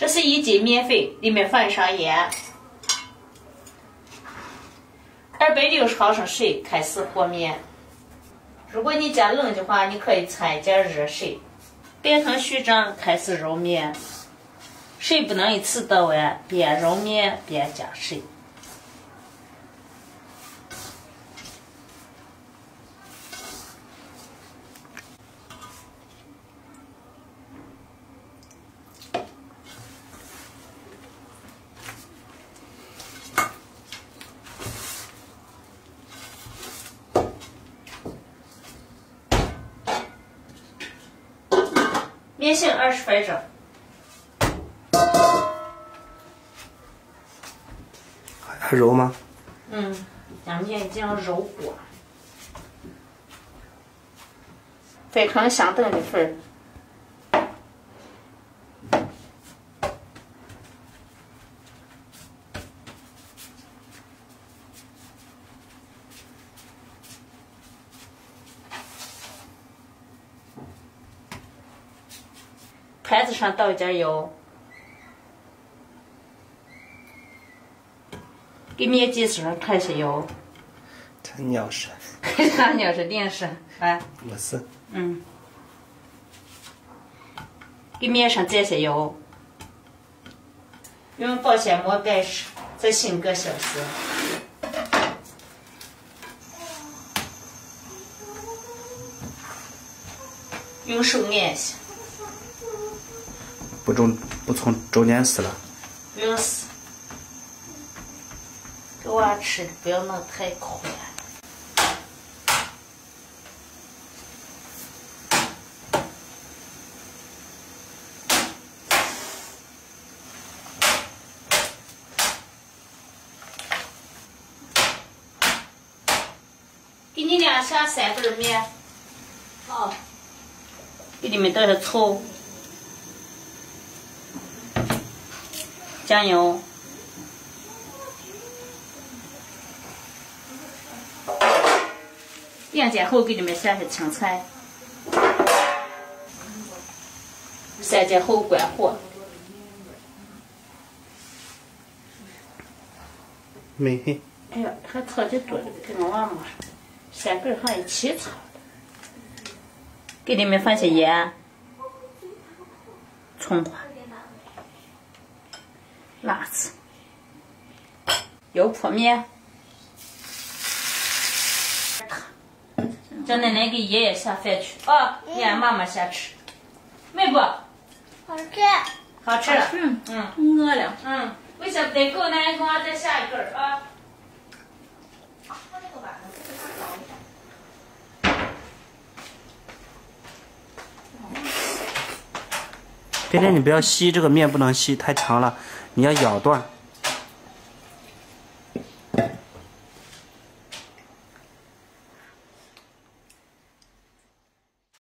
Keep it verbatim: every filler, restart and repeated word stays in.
这是一斤面粉，里面放上盐，二百六十毫升水，开始和面。如果你家冷的话，你可以掺一点热水。变成虚张，开始揉面，水不能一次倒完，边揉面边加水。面醒二十分钟， 还揉吗？ 嗯，将面已经揉过，再放相等的份儿。盘子上倒一点油，给面筋上看些油。 这尿是？ 啥尿是零食？啊？ 没事。 嗯。给面上蘸些油，用保鲜膜盖实，再醒个小时。用手按下。 不中不从中间撕了， 不用撕，给娃吃的不要弄太宽。给你俩下三份面，好，给里面倒点醋。酱油，两煎后给你们下些青菜，三煎后关火。 没。 哎呀，还炒的多，给我娃嘛，三根还一起炒的。给里面放些盐、葱花。辣子，油泼面，叫奶奶给爷爷下饭去啊，你让妈妈下吃，美不？ 好吃， 好吃。嗯嗯，饿了。嗯，为啥不得够？奶奶给我再下一根儿啊。 别别，你不要吸这个面，不能吸太长了，你要咬断。